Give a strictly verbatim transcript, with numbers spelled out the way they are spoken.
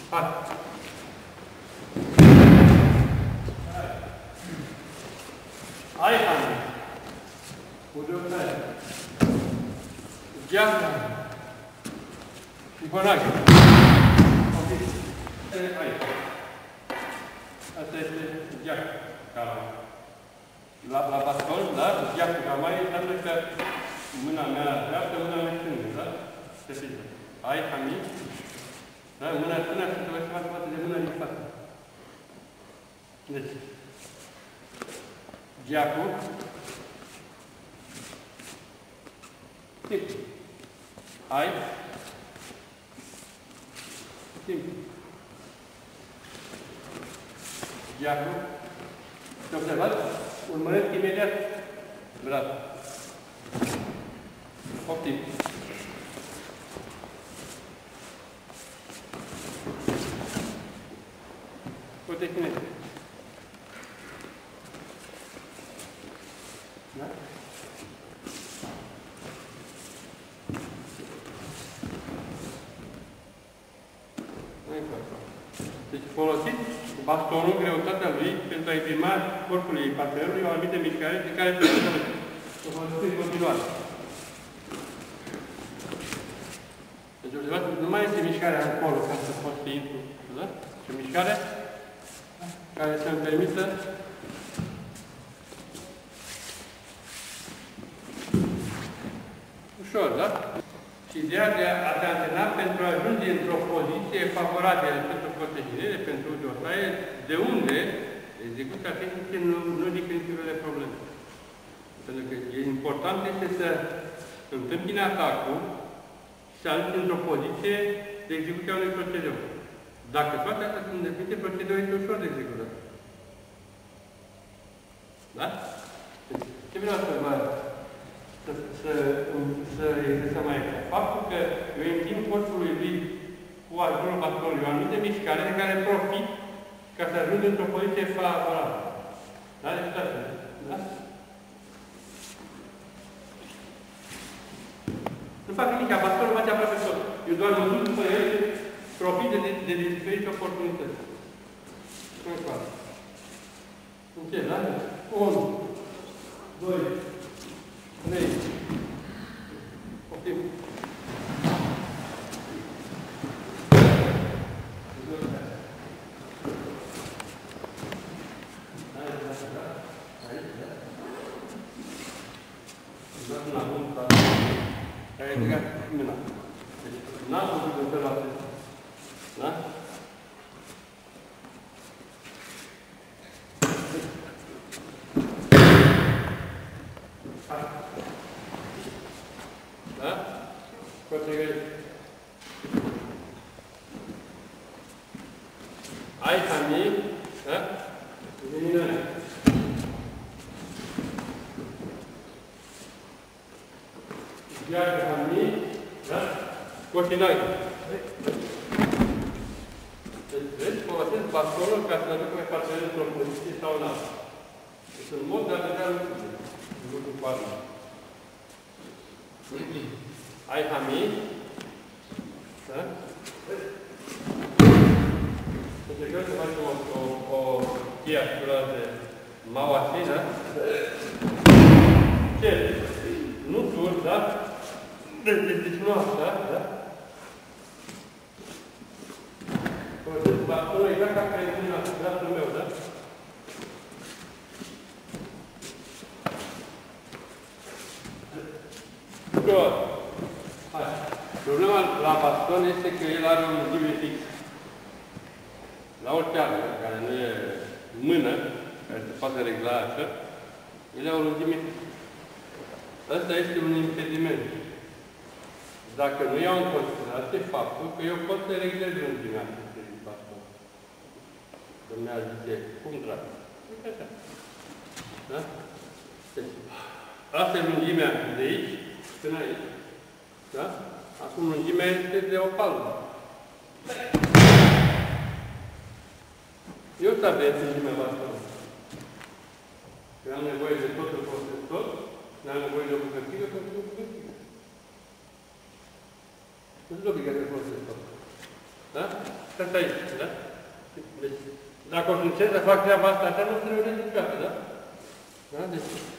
Hai! Hai, Hanne! Ude-o tare! Geamă! Și pănache! Ok. Hai! Asta este geacă. La, la baston, da? Geacă ca mai înseamnă că mâna mea dreaptă, mâna mea stângă, da? Se fită. Hai, Hami. Da? Mâna stângă și trebuie să facă față de mâna din față. Deci, geacul. Simplu. Hai. Simplu. Geacul. Și observați? Urmăresc imediat. Bravo. Optim. Uite cine este. Da? Deci folosiți bastonul, greutatea lui, pentru a imprima corpului partenerului o anumită mișcare de care trebuie să o folosiți în continuare. Deci, observați, nu mai este mișcarea acolo ca să poți să intru, da? Și o mișcare care să-mi permită ușor, da? Și ideea de a te antrena pentru a ajunge într-o poziție favorabilă pentru protejire, pentru dosare, de unde execuția tehnică nu, nu ridică niciun probleme. Pentru că e important este să întâmpine atacul și să ajungi într-o poziție de execuție a unui procedeu. Dacă toate astea sunt îndeplinite, procedeul este ușor de executat. Da? Ce vreau să vă să, să, să exersăm aici? Faptul că eu întind corpului lui cu ajutorul bastonului o anumită mișcare de care profit ca să ajung într-o poziție favorabilă. Da? Deci asta. Da? Nu fac nimic, bastonul face aproape tot. Eu doar mă duc după el și profit de, de, de diferite oportunități. Cum-i fac? Încet, da? unu, doi, trei, optim. Ai ridicat mâna. Deci, n-am făcut în felul acesta. Da? Da? Scoate greu. Ai Hami, da? Eliminare. Iar Hami, da? Coșinai. Deci, vezi, folosesc bastonul ca să aduc pe partenerul într-o poziție sau în altă. Deci, în mod de a vedea lucrurile. Lucrul cu armă. Ai Hami. Da? Încercăm să facem o, o, o chiatură de mauasină. Ce? Nu tur, da? Deci nu asta, da? Folosesc bastonul exact ca care e în brațul meu, da? Ușor. Hai. Problema la baston este că el are un lungime fix. La orice armă, care nu e mână, care se poate regla așa, el are o lungime fix. Asta este un impediment. Dacă nu iau în considerație faptul că eu pot să reglez lungimea acestui baston. Domnea zice, cum dragă? Uite așa. Da? Deci, asta e lungimea de aici până aici. Da? Acum lungimea este de o palmă. Eu stabilesc lungimea bastonului. Că am nevoie de tot, îl folosesc tot, n-am nevoie de o bucățică, pentru o bucățică. Nu-ți obligat să folosesc tot. Da? Asta aici, da? Deci, dacă o să încerc să fac treaba asta așa, nu se reușește niciodată, da? Da? Deci,